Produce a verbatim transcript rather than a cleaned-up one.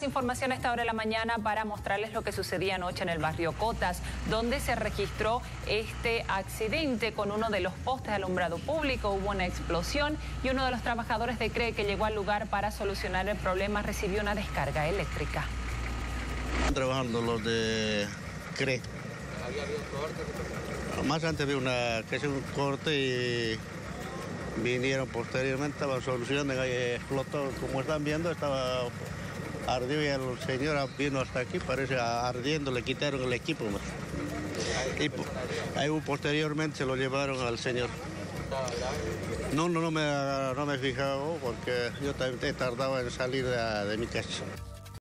Información a esta hora de la mañana para mostrarles lo que sucedía anoche en el barrio Cotas, donde se registró este accidente con uno de los postes de alumbrado público. Hubo una explosión y uno de los trabajadores de C R E que llegó al lugar para solucionar el problema recibió una descarga eléctrica. Trabajando los de C R E. ¿Había habido un corte? Más antes había una, que es un corte y vinieron posteriormente, estaban solucionando, ahí explotó, como están viendo, estaba ardió y el señor vino hasta aquí, parece ardiendo, le quitaron el equipo. Y ahí posteriormente se lo llevaron al señor. No, no, no me, no me he fijado porque yo también tardaba en salir de, de mi casa.